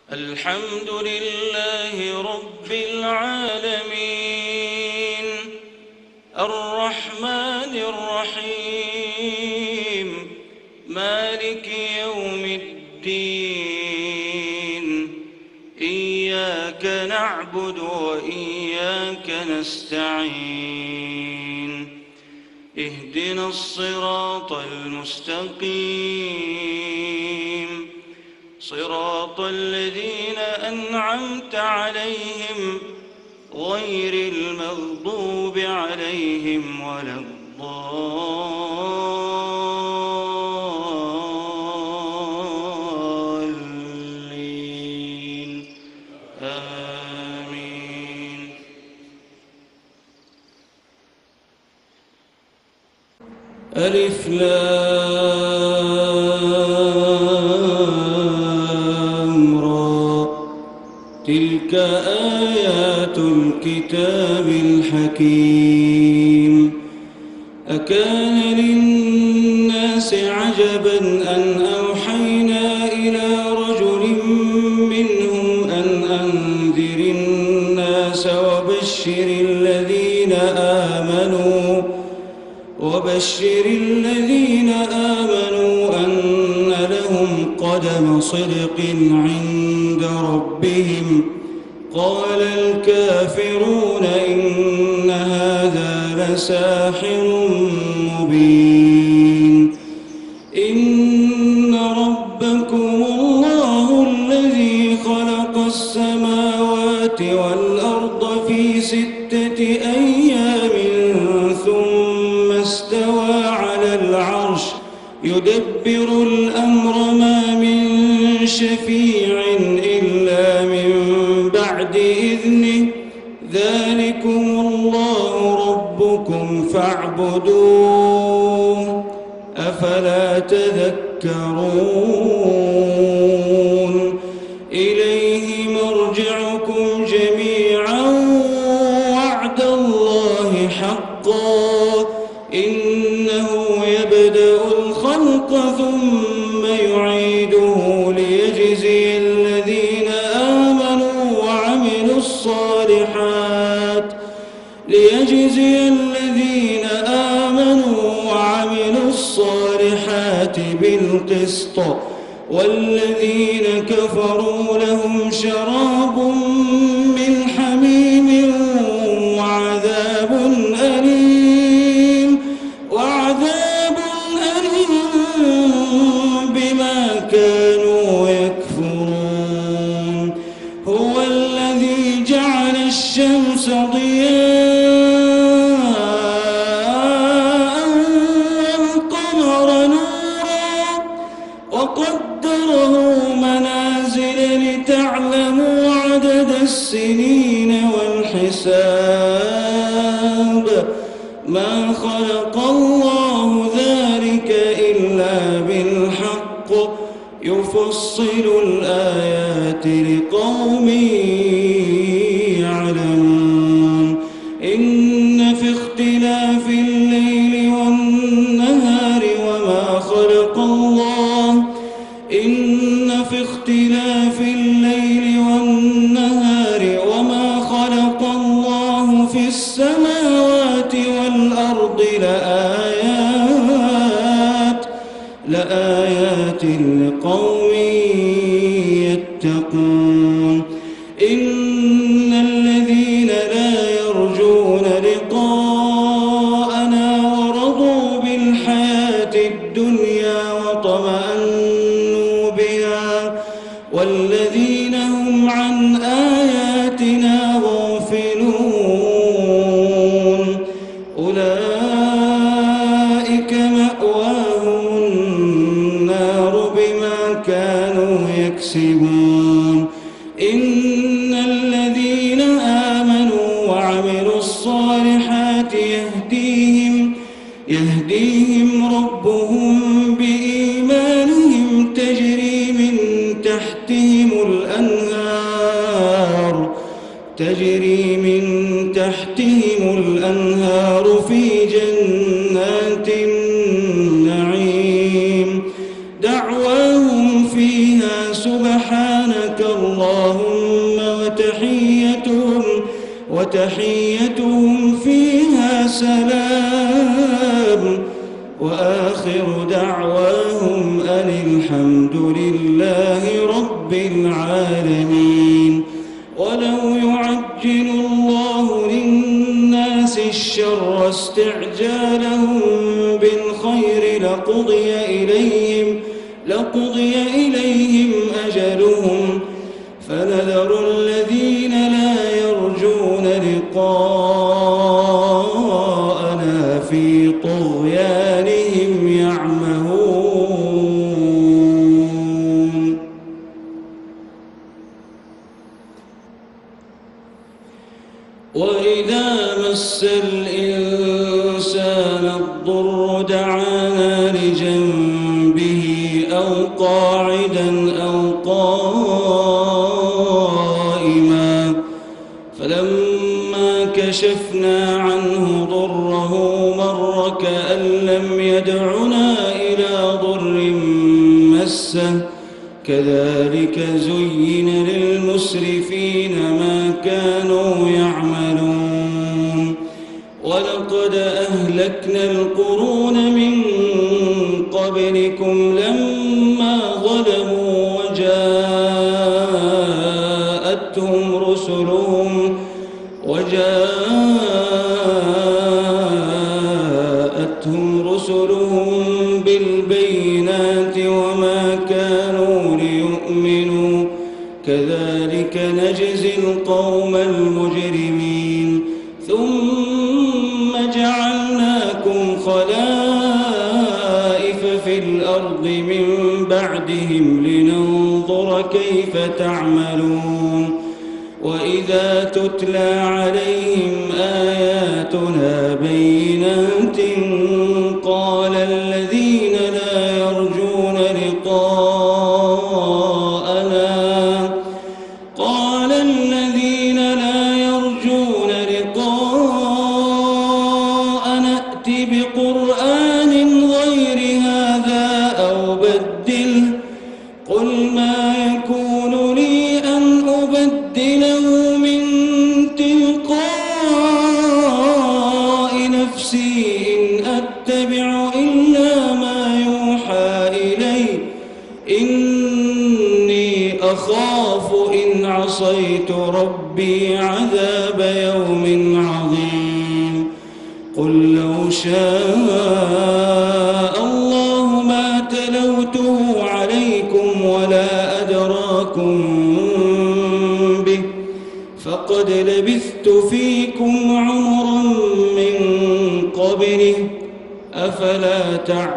الحمد لله رب العالمين الرحمن الرحيم مالك يوم الدين إياك نعبد وإياك نستعين اهدنا الصراط المستقيم صراط الذين أنعمت عليهم غير المغضوب عليهم ولا الضالين آمين. ألف لام را تلك آيات الكتاب الحكيم أكان للناس عجبا أن أوحينا إلى رجل منهم أن أنذر الناس وبشر الذين آمنوا أن لهم قدم صدق عند ربهم قال الكافرون إن هذا لساحر مبين إن ربكم الله الذي خلق السماوات والأرض في 6 أيام ثم استوى على العرش يدبر الأمر ما من شفيع إلا من بعد إذنه ذلكم الله ربكم فاعبدوه أفلا تذكرون إليه مرجعكم جميعا وعد الله حقا إنه يبدأ الخلق ثم يعيده ليجزي الذين آمنوا وعملوا الصالحات بالقسط والذين كفروا لهم شراب من حميم وعذاب أليم بما كانوا يكفرون هو الذي جعل الشمس ضياء والقمر نورا وقدره منازل لتعلموا عدد السنين والحساب ما خلق الله ذلك إلا بالحق يفصل الآيات لقوم يعلمون إن في اختلاف الليل والنهار وما خلق الله في السماوات والأرض لآيات لقوم يتقون إن الذين لا يرجون لقاءنا ورضوا بالحياة الدنيا واطمأنوا بها والذين هم عن آياتنا غافلون أولئك مأواهم النار بما كانوا يكسبون إن الذين آمنوا وعملوا الصالحات يهديهم ربهم بإيمانهم تجري من تحتهم الأنهار في جنات النعيم دعواهم فيها سبحانك سبحانك اللهم وتحيتهم فيها سلام وآخر دعواهم أن الحمد لله رب العالمين. ولو يعجل الله للناس الشر استعجالهم بالخير لقضي إليهم أجلهم فنذر الذين لا يرجون لقاءنا في طغيانهم يعمهون. وإذا مس الإنسان الضر دعانا لجنبه أو قاعدا أو قائما فلما كشفنا عنه ضره مر كأن لم يدعنا إلى ضر مسه كذلك زين للمسرفين ما كانوا يعملون. ولقد أهلكنا القرون من قبلكم لما ظلموا وجاءتهم رسلهم بالبينات وما كانوا ليؤمنوا كذلك نجزي القوم المجرمين. ثم جعلناكم خلائف في الأرض من بعدهم لننظر كيف تعملون. وإذا تتلى عليهم آياتنا بينات قال الذين لا يرجون لقاءنا ائت بقرآن غير هذا أو بدله قل ما يكون لي أن أبدله من تلقاء نفسي إن أتبع إلا ما يوحى إلي إني أخاف إن عصيت ربي عذاب يوم عظيم. قل لو شاء الله ما تلوته عليكم ولا أدراكم به فقد لبثت فيكم عمرا من قبله أفلا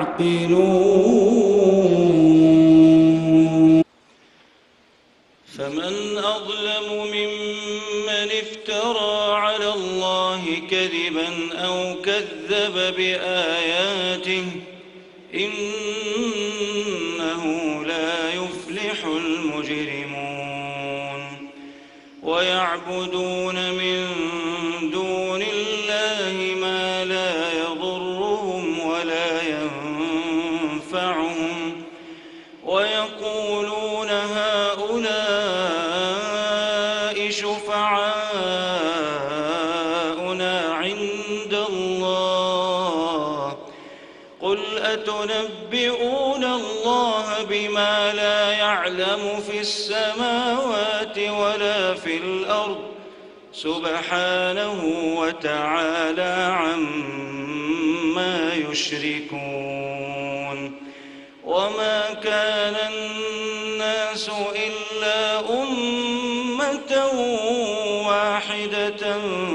تعقلون. فمن أظلم ممن افترى على الله كذبا أو كذب بآياته إنه لا يفلح المجرمون. ويعبدون من دون الله ما لا يضرهم ولا ينفعهم ويقولون هؤلاء شفعاؤنا عند الله قل أتنبئون الله بما لا يعلم في السماوات ولا في الأرض سبحانه وتعالى عما يشركون. وما كان الناس إلا أمة واحدة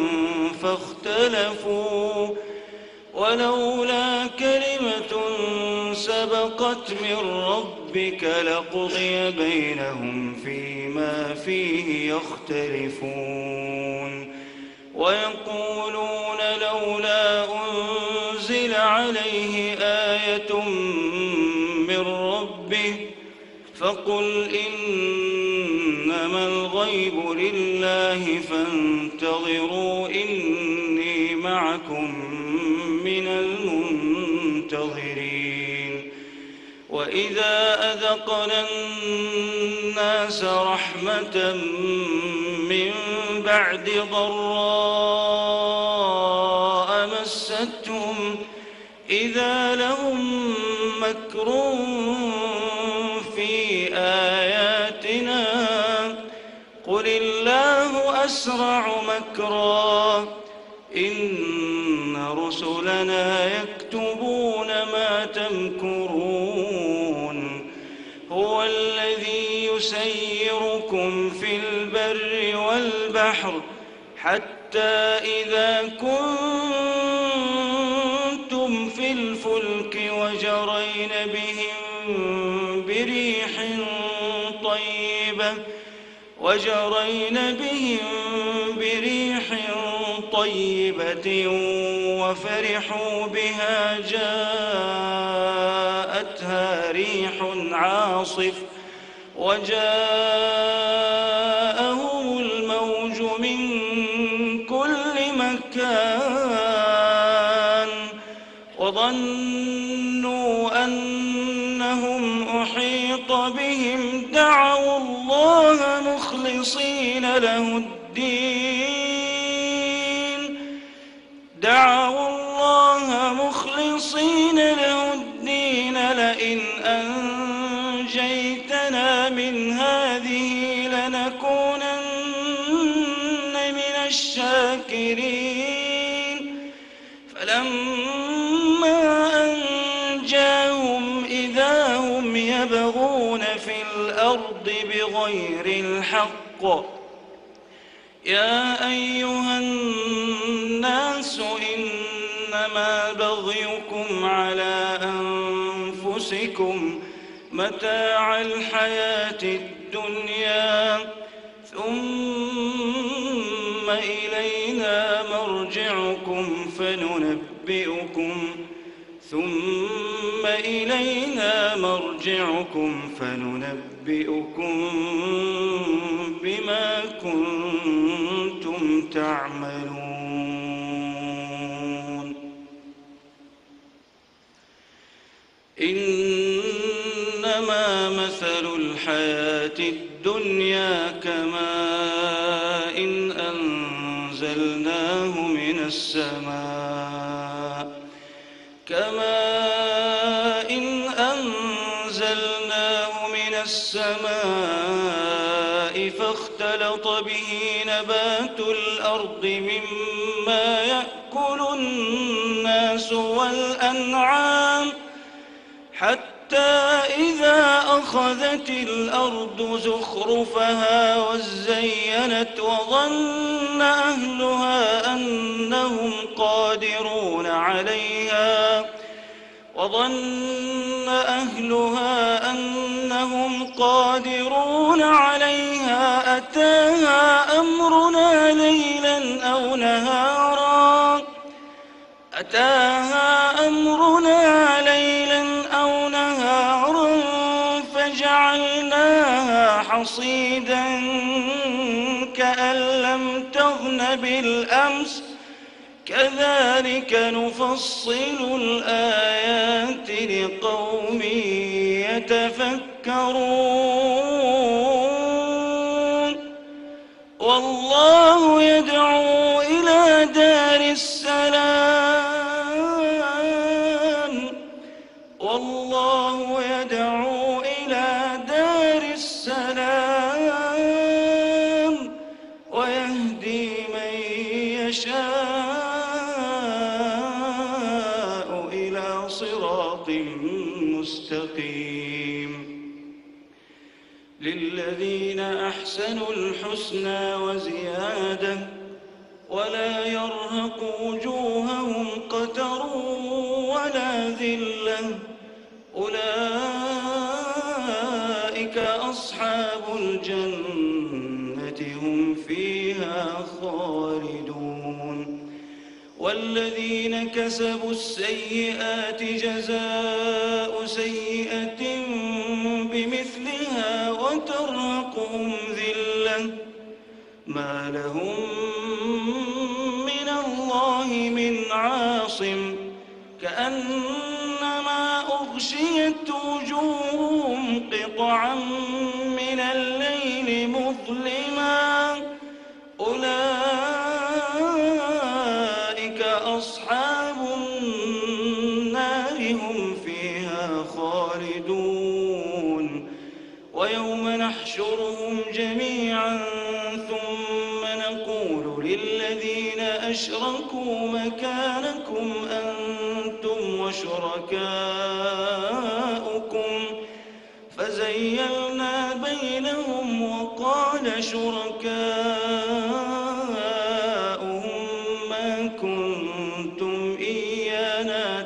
فاختلفوا ولولا كلمة سبقت من ربك لقضي بينهم فيما فيه يختلفون. ويقولون لولا أنزل عليه آية من ربه فقل إنما الغيب لله فانتظروا إني معكم من المنتظرين. وإذا أذقنا الناس رحمة من بعد ضراء مستهم إذا لهم مكر في آياتنا قل الله أسرع مكرا إن رسلنا يكتبون ما تمكرون هو الذي يسيركم في البر والبحر حتى إذا كنتم في الفلك وجرين بهم بريح طيبة وفرحوا بها جاءتها ريح عاصف وجاءهم الموج من كل مكان وظنوا أنهم أحيط بهم دعوا الله مخلصين له الدين لئن أنجيتنا من هذه لنكونن من الشاكرين فلما أنجاهم إذا هم يبغون في الأرض بغير الحق يا أيها الناس إنما بغيكم على أنفسكم متاع الحياة الدنيا ثم إلينا مرجعكم فننبئكم بما كنتم تعملون إنما مثل الحياة الدنيا كماء أنزلناه من السماء فاختلط به نبات الأرض مما يأكل الناس والأنعام حتى إذا أخذت الأرض زخرفها وزينت وظن أهلها أنهم قادرون عليها أتاها أمرنا ليلا أو نهارا فجعلناها حصيدا كأن لم تغن بالأمس كذلك نفصل الآيات لقوم يتفكرون والله يدعو إلى دار السلام ويهدي من يشاء إلى صراط مستقيم للذين أحسنوا الحسنى وزيادة ولا يرهق وجوههم قتر ولا ذلة أولئك أصحاب الجنة هم فيها خالدون والذين كسبوا السيئات جزاء سيئة بمثلها وترهقهم ذلة ما لهم من الله من عاصم كأنما أغشيت وجوههم قطعا من الليل مظلما أولئك أصحاب النار هم فيها خالدون ويوم نحشرهم جميعا ثم نقول للذين أشركوا مكانكم أنتم وشركاؤكم فزيلنا بينهم وقال شركاؤهم ما كنتم إيانا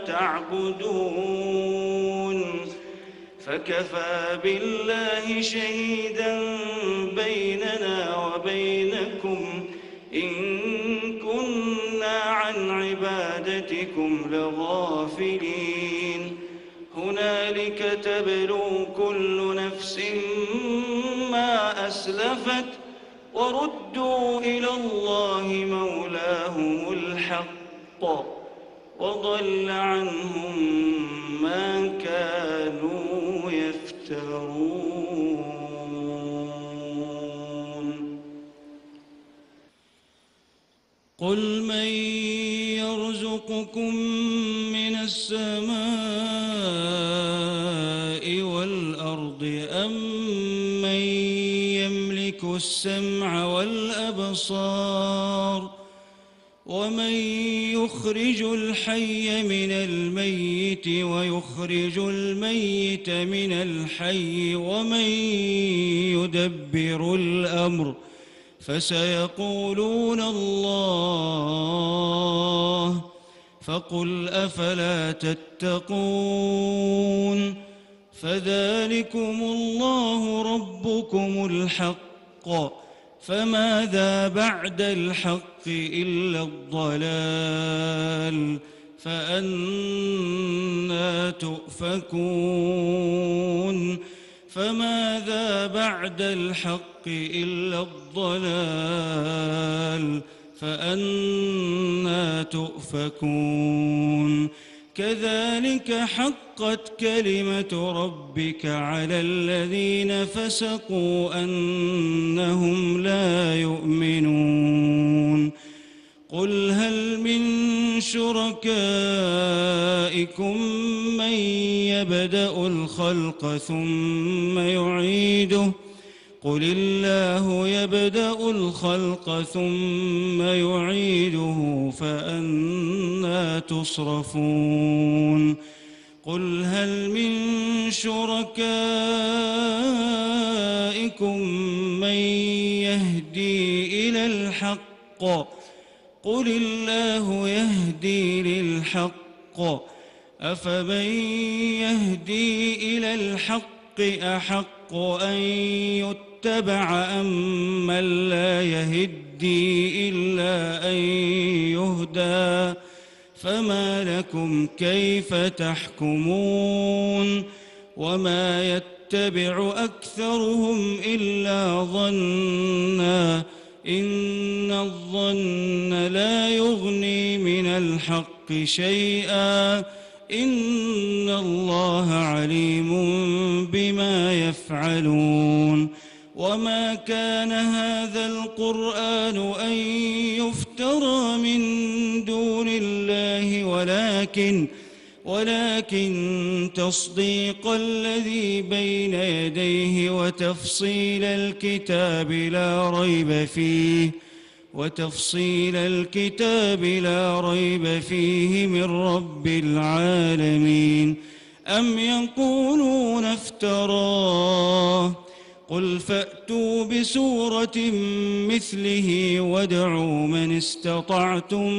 تعبدون فكفى بالله شهيدا بيننا وبينكم إن كنا عن عبادتكم لغافلين هنالك تبلو كل نفس ما أسلفت وردوا إلى الله مولاهم الحق وضل عنهم ما كانوا يفترون قل من يرزقكم من السماء والأرض أم من يملك السمع والأبصار ومن يخرج الحي من الميت ويخرج الميت من الحي ومن يدبر الأمر فسيقولون الله فقل أفلا تتقون فذلكم الله ربكم الحق فماذا بعد الحق إلا الضلال فأنى تؤفكون فماذا بعد الحق إلا الضلال فأنى تؤفكون كذلك حقت كلمة ربك على الذين فسقوا أنهم لا يؤمنون قل هل من شركائكم من يبدأ الخلق ثم يعيده قل الله يبدأ الخلق ثم يعيده فأنى تصرفون قل هل من شركائكم من يهدي إلى الحق قل الله يهدي للحق أفمن يهدي إلى الحق أحق أن يتبع أم من لا يهدي إلا أن يهدى فما لكم كيف تحكمون وما يتبع أكثرهم إلا ظنا إن الظن لا يغني من الحق شيئا إن الله عليم بما يفعلون وما كان هذا القرآن أن يفترى من دون الله ولكن تصديق الذي بين يديه وتفصيل الكتاب لا ريب فيه من رب العالمين أم يقولون افتراه قل فأتوا بسورة مثله وادعوا من استطعتم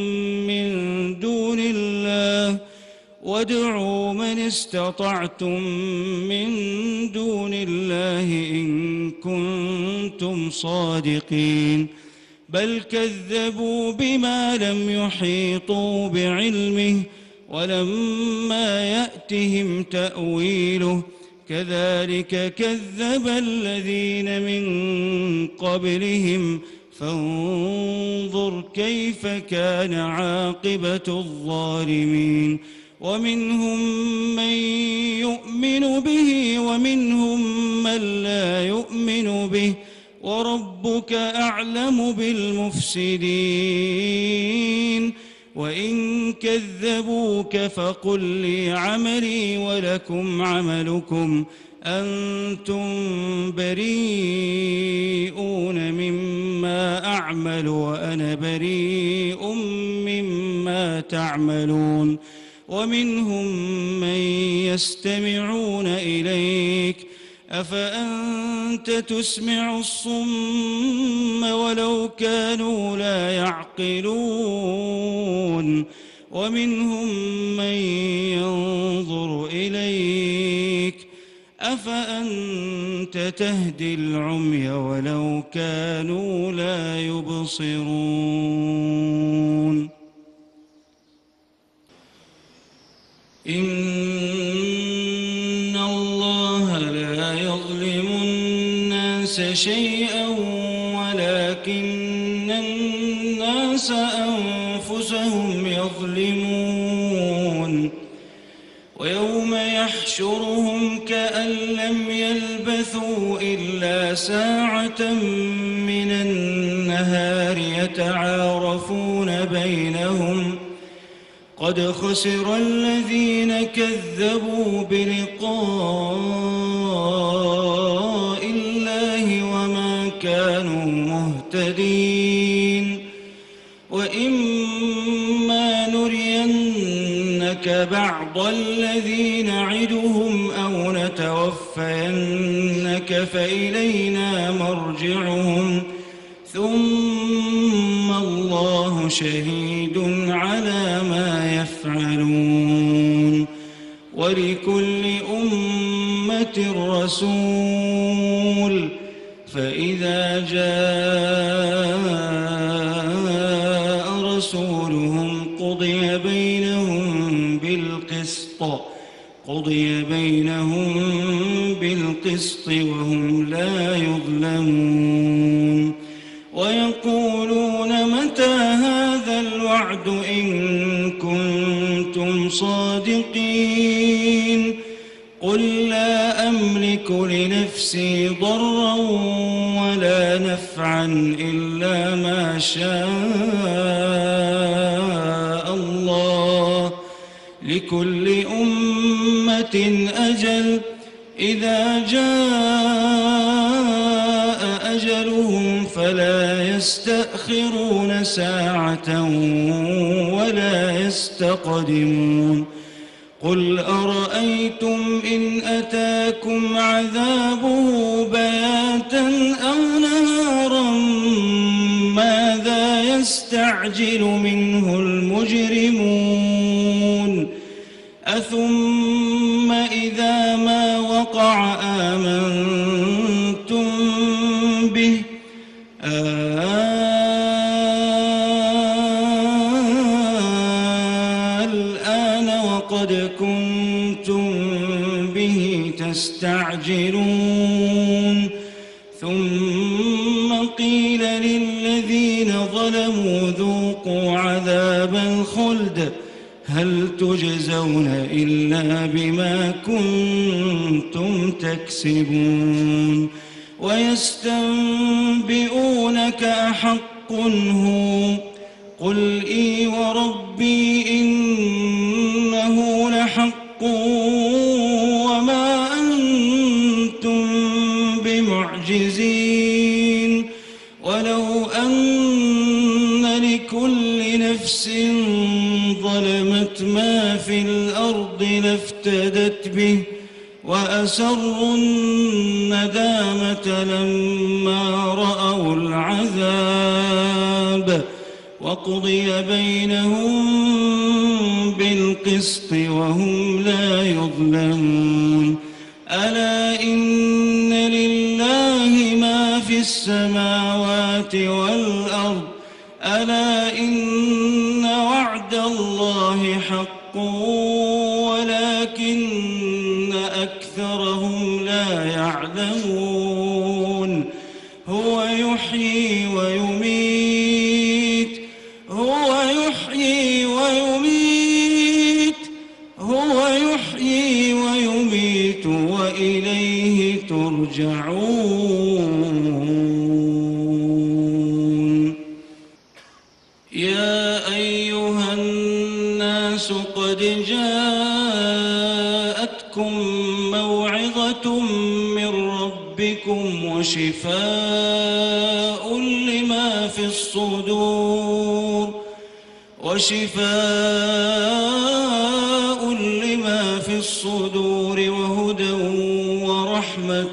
من دون الله إن كنتم صادقين بل كذبوا بما لم يحيطوا بعلمه ولما يأتهم تأويله كذلك كذب الذين من قبلهم فانظر كيف كان عاقبة الظالمين ومنهم من يؤمن به ومنهم من لا يؤمن به وربك أعلم بالمفسدين وإن كذبوك فقل لي عملي ولكم عملكم أنتم بريئون مما أعمل وأنا بريء مما تعملون ومنهم من يستمعون إليك أفأنت تسمع الصم ولو كانوا لا يعقلون ومنهم من ينظر إليك أفأنت تهدي العمي ولو كانوا لا يبصرون إن الله لا يظلم الناس شيئا ولكن الناس أنفسهم يظلمون ويوم يحشرهم كأن لم يلبثوا إلا ساعة من النهار يتعارفون بينهم قد خسر الذين كذبوا بلقاء الله وما كانوا مهتدين وإما نرينك بعض الذي نعدهم أو نتوفينك فإلينا مرجعهم ثم الله شهيد على ما يفعلون ولكل أمة رسول فإذا جاء رسولهم قضي بينهم بالقسط وهم لا يظلمون ويقولون متى هذا الوعد إن كنتم صادقين قل لا أملك لنفسي ضرا ولا نفعا إلا ما شاء الله لكل أمة أجل إذا جاء أجلهم فلا يستأخرون ساعة ولا يستقدمون قل أرأيتم إن أتاكم عذابه بياتا أو نهارا ماذا يستعجل منه المجرمون أثم إذا ما وقع آمنتم به الآن وقد كنتم به تستعجلون ثم قيل للذين ظلموا ذوقوا عذاب الخلد هل تجزون إلا بما كنتم تكسبون ويستنبئونك أحق هو قل إي وربي إنه لحق وما أنتم بمعجزين ولو أن لكل نفس ظلمت ما في الأرض لافتدت به وأسروا الندامة لما رأوا العذاب وقضي بينهم بالقسط وهم لا يظلمون ألا إن لله ما في السماوات والأرض ألا إن وعد الله حق ولكن أكثرهم لا يعلمون هو يحيي ويميت وإليه ترجعون. قد جاءتكم موعظة من ربكم وشفاء لما في الصدور وهدى ورحمة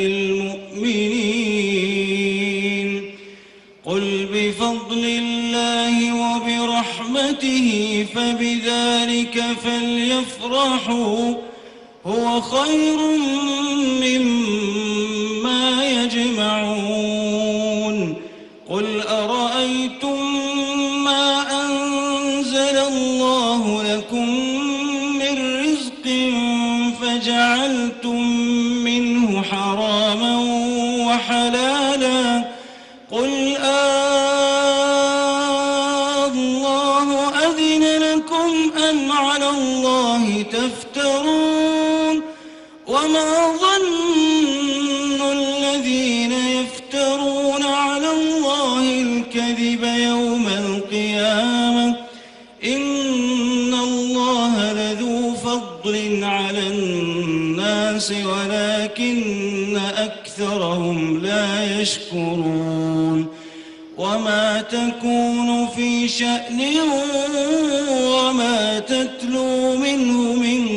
للمؤمنين. قل بفضل الله وبرحمته فبذلك فليفرحوا هو خير مما يجمعون. قل أرأيتم ما أنزل الله لكم من رزق فجعلتم منه حراما وحلالا قل الله أذن لكم أم على الله تفترون. وما ظن الذين يفترون على الله الكذب يوم القيامة إن الله لذو فضل على الناس ولكن أكثرهم لا يشكرون. وما تكون في شأن وما تتلو منه من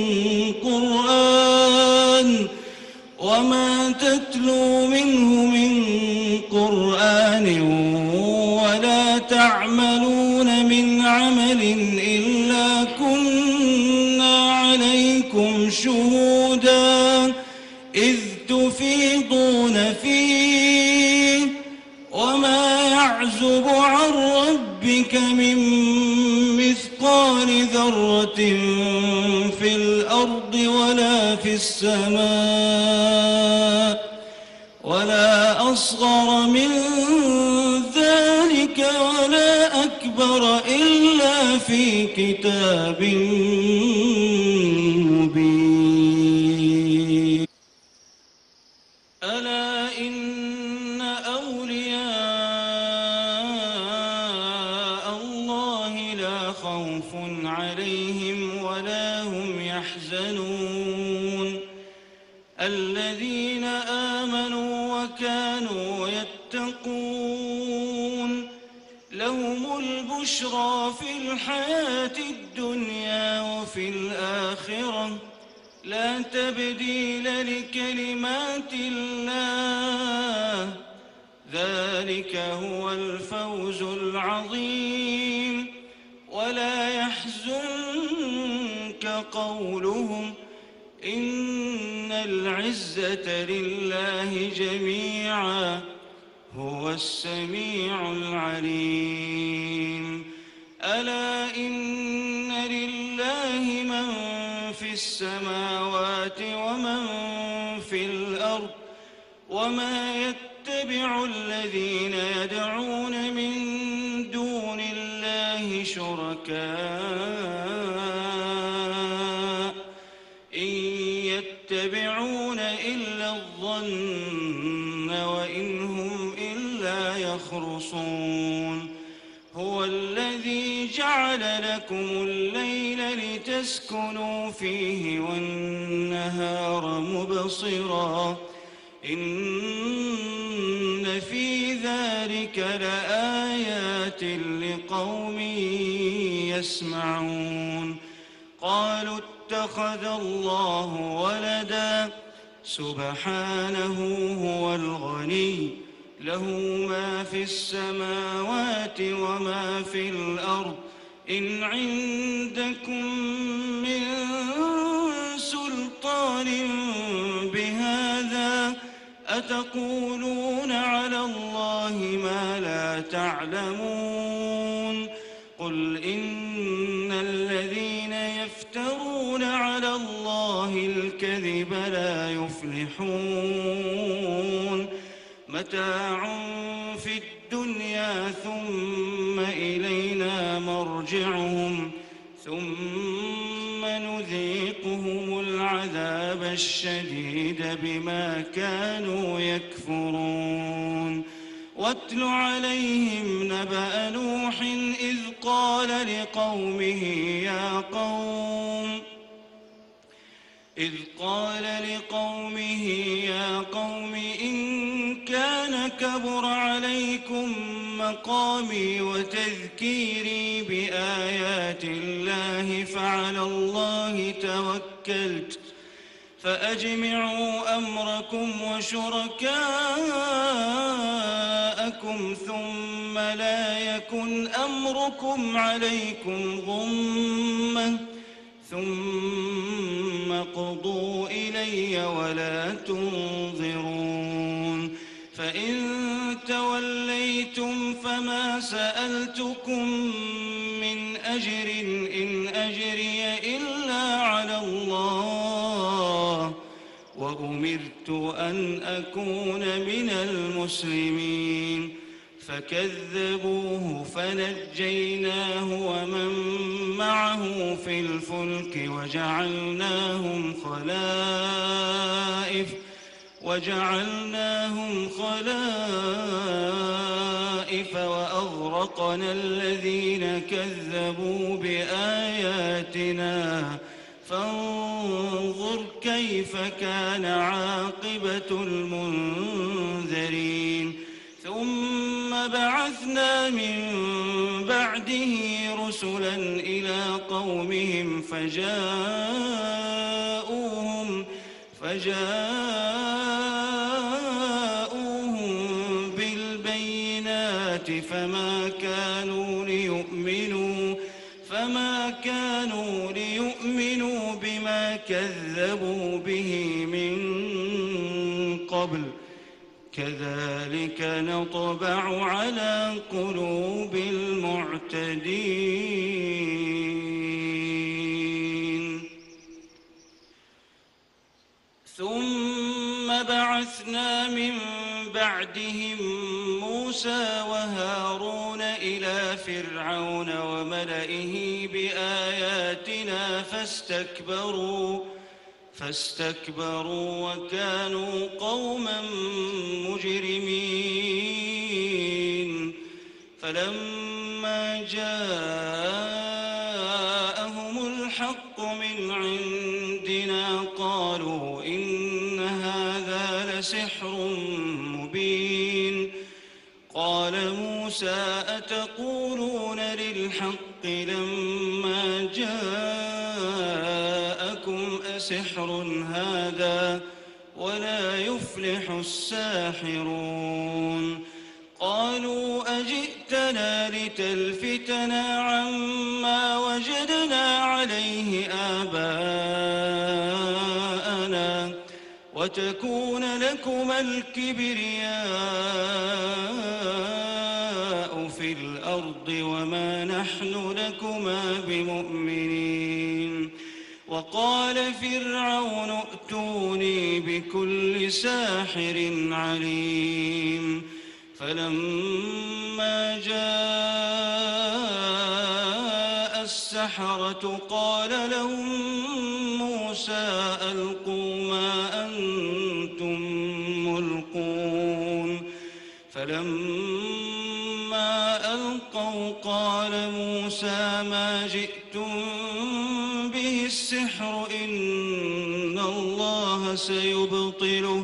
قرآن ولا تعملون من عمل إلا كنا عليكم شهودا إذ تفيضون فيه وما يعزب عن ربك من مثقال ذرة في الأرض ولا في السماء ولا أصغر من ذلك ولا أكبر إلا في كتاب مبين. ألا إن أولياء الله لا خوف عليهم ولا هم يحزنون الذين آمنوا وكانوا يتقون لهم البشرى في الحياة الدنيا وفي الآخرة لا تبديل لكلمات الله ذلك هو الفوز العظيم. ولا يحزنك قولهم إن العزة لله جميعا هو السميع العليم. ألا إن لله من في السماوات ومن في الأرض وما يتبع الذين يدعون من دون الله شركاء إن يتبعون إلا الظن وإن هم إلا يخرصون. هو الذي جعل لكم الليل لتسكنوا فيه والنهار مبصرا إن في ذلك لآيات لقوم يسمعون. قالوا اتخذ الله ولدا سبحانه هو الغني له ما في السماوات وما في الأرض إن عندكم من سلطان بهذا أتقولون على الله ما لا تعلمون. قل إن الذين يفترون على الله الكذب لا يفلحون. متاع في الدنيا ثم إلينا مرجعهم ثم نذيقهم العذاب الشديد بما كانوا يكفرون. واتل عليهم نبأ نوح إذ قال لقومه يا قوم إن كان كبر عليكم مقامي وتذكيري بآيات الله فعلى الله توكلت فأجمعوا أمركم وشركاءكم ثم لا يكن أمركم عليكم غمة ثم قضوا إلي ولا تنظرون فإن توليتم فما سألتكم من أجر إن أجري إلا على الله وأمرت أن أكون من المسلمين فكذبوه فنجيناه ومن معه في الفلك وجعلناهم خلائف وأغرقنا الذين كذبوا بآياتنا فانظر كيف كان عاقبة المنذرين ثم بعثنا من بعده رسلا إلى قومهم فجاءوهم بالبينات فما كانوا ليؤمنوا بما كذبوا به من قبل كذلك نطبع على قلوب المعتدين ثم بعثنا من بعدهم موسى وهارون إلى فرعون وملئه بآياتنا فاستكبروا وكانوا قوما مجرمين فلما جاءهم الحق من عندنا قالوا إن هذا لسحر مبين قال موسى أتقولون للحق لما جاءكم أسحر هذا ولا يفلح الساحرون قالوا أجئتنا لتلفتنا عما وجدنا عليه آباءنا وتكون لكما الكبرياء في الأرض وما نحن لكما بمؤمنين وقال فرعون ائتوني بكل ساحر عليم فلما جاء السحرة قال لهم موسى ألقوا ما أنتم ملقون فلما ألقوا قال موسى ما جئتم به السحر إن الله سيبطله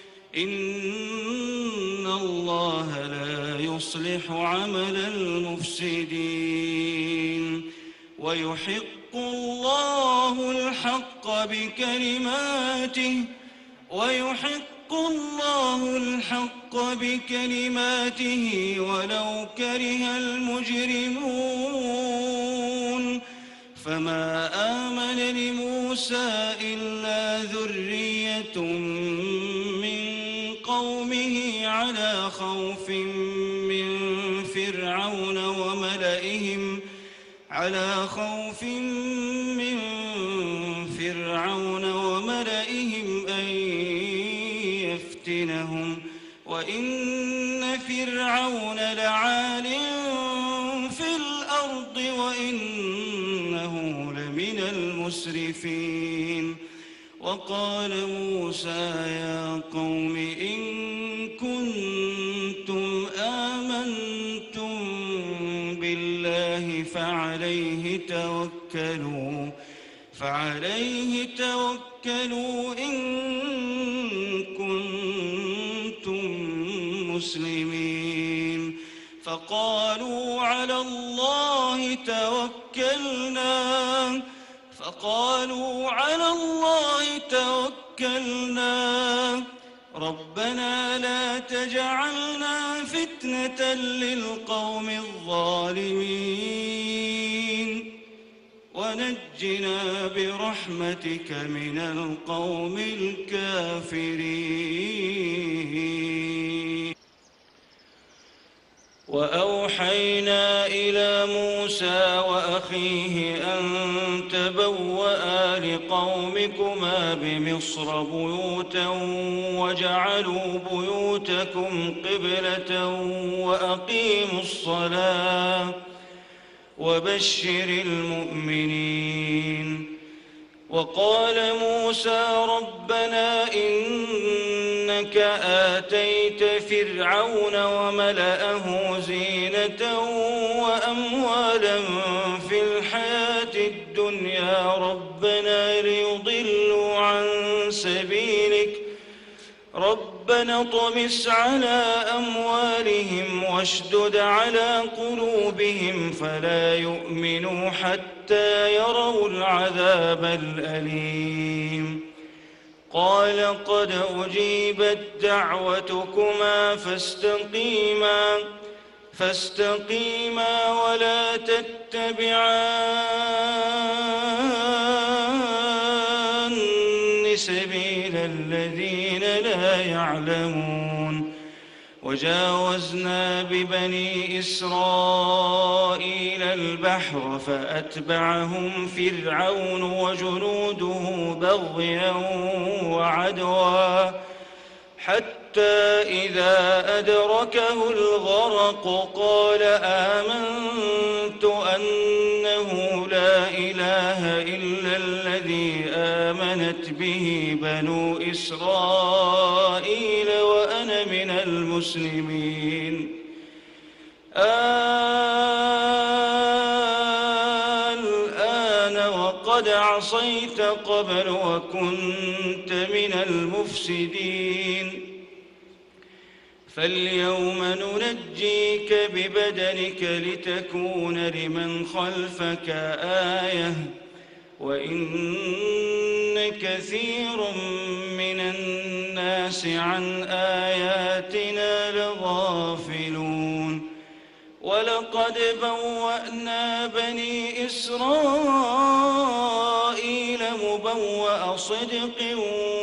إن الله لا يصلح عمل المفسدين ويحق الله الحق بكلماته ولو كره المجرمون فما آمن لموسى إلا ذرية من قومه على خوف من فرعون وملئهم أن يفتنهم وإن فرعون لعال في الأرض وإنه لمن المسرفين وقال موسى يا قوم إن كنتم آمنتم بالله فعليه توكلوا إن كنتم مسلمين. فقالوا على الله توكلنا ربنا لا تجعلنا فتنة للقوم الظالمين ونجنا برحمتك من القوم الكافرين. وأوحينا إلى موسى وأخيه أن تبوأ لقومكما بمصر بيوتا وجعلوا بيوتكم قبلة وأقيموا الصلاة وبشر المؤمنين. وقال موسى ربنا إنك آتيت فرعون وملأه زينة وأموالا في الحياة الدنيا ربنا ليضلوا عن سبيلك ربنا اطمس على أموالهم واشدد على قلوبهم فلا يؤمنوا حتى يروا العذاب الأليم. قال قد أجيبت دعوتكما فاستقيما ولا تتبعان سبيل الذين لا يعلمون. وجاوزنا ببني إسرائيل البحر فأتبعهم فرعون وجنوده بغيا وعدوا حتى إذا أدركه الغرق قال آمنت أنه لا إله إلا الذي آمنت به بنو إسرائيل وأنا من المسلمين. الآن وقد عصيت قبل وكنت من المفسدين فاليوم ننجيك ببدنك لتكون لمن خلفك آية وإن كثير من الناس عن آياتنا لغافلون. ولقد بوأنا بني إسرائيل مبوأ صدق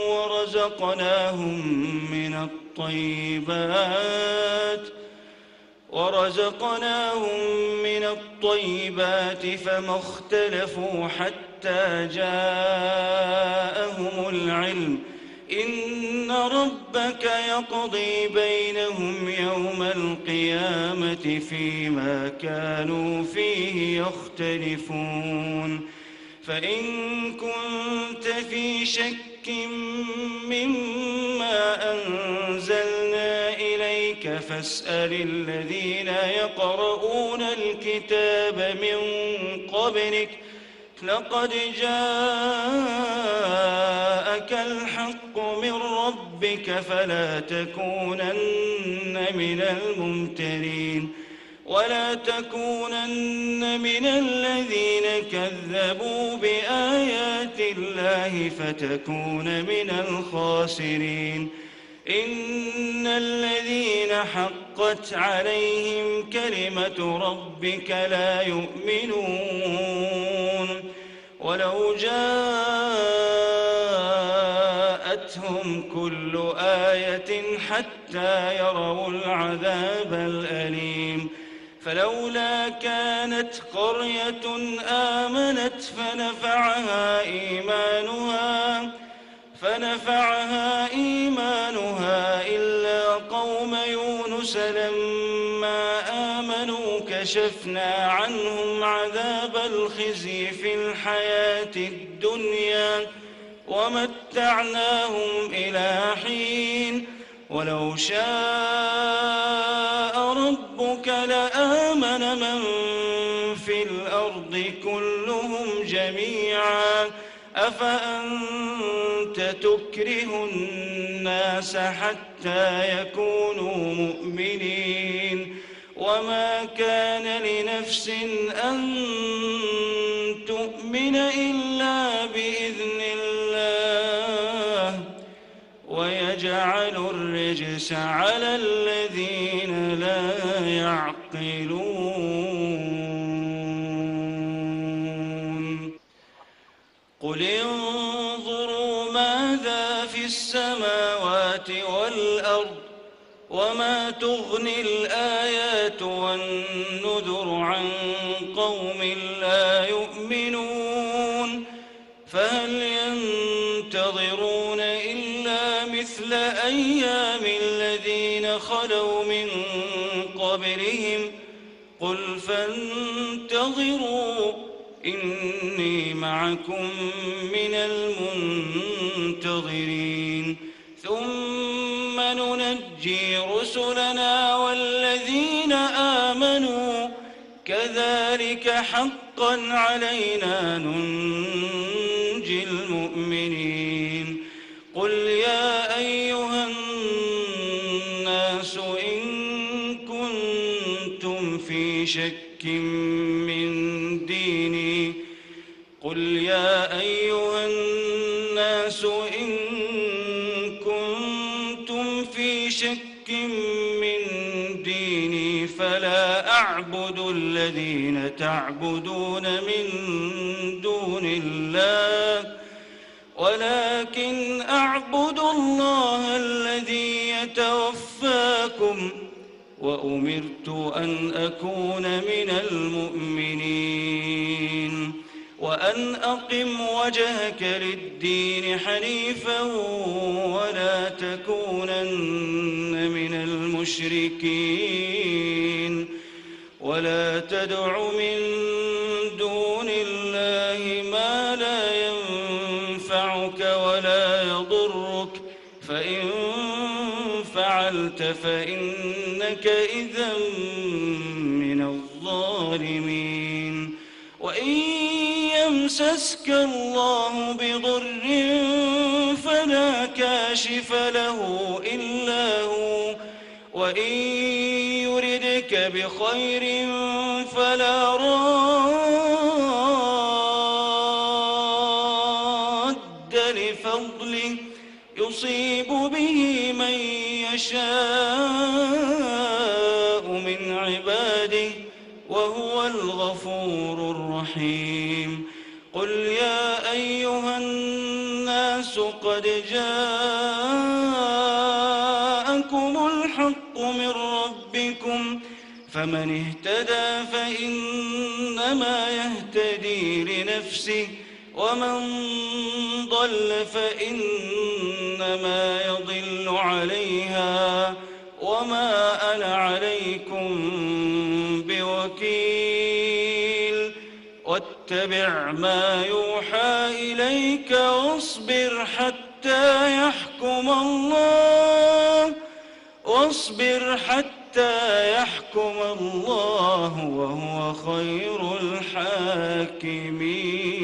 ورزقناهم من الطيبات فما اختلفوا حتى جاءهم العلم إن ربك يقضي بينهم يوم القيامة فيما كانوا فيه يختلفون. فإن كنت في شك مما أنزلنا إليك فاسأل الذين يقرؤون الكتاب من قبلك لقد جاءك الحق من ربك فلا تكونن من الممترين ولا تكونن من الذين كذبوا بآيات الله فتكون من الخاسرين. إن الذين حقت عليهم كلمة ربك لا يؤمنون ولو جاءتهم كل آية حتى يروا العذاب الأليم. فلولا كانت قرية آمنت فنفعها إيمانها إلا قوم يونس لما آمنوا كشفنا عنهم عذاب الخزي في الحياة الدنيا ومتعناهم إلى حين ولو شاء ربك لآمن من في في الأرض كلهم جميعا أفأنت تكره الناس حتى يكونوا مؤمنين وما كان لنفس أن تؤمن إلا بإذن الله ويجعل الرجس على الذين لا يعقلون قل انظروا ماذا في السماوات والأرض وما تغني الآيات والنذر عن قوم لا يؤمنون فهل ينتظرون إلا مثل أيام الذين خلوا من قبلهم قل فانتظروا إني معكم من المنتظرين ثم ننجي رسلنا والذين آمنوا كذلك حقا علينا ننجي المؤمنين قل يا أيها الناس إن كنتم في شك من ديني قل يا أيها الناس إن كنتم في شك من ديني فلا أعبد الذين تعبدون من دون الله ولكن أعبد الله الذي يتوفاكم وأمرت أن أكون من المؤمنين وأن أقم وجهك للدين حنيفا ولا تكونن من المشركين ولا تدع من دون الله ما لا ينفعك ولا يضرك فإن فعلت فإنك إذا من الظالمين وإن يمسسك الله بضر فلا كاشف له إلا هو وإن يردك بخير فلا راد لفضله يصيب به من يشاء من عباده وهو الغفور الرحيم قل يا أيها الناس قد جاءكم الحق من ربكم فمن اهتدى فإنما يهتدي لنفسه ومن ضل فإنما يضل عليها وما أنا عليكم بوكيل واتبع ما يوحى إليك واصبر حتى يحكم الله وهو خير الحاكمين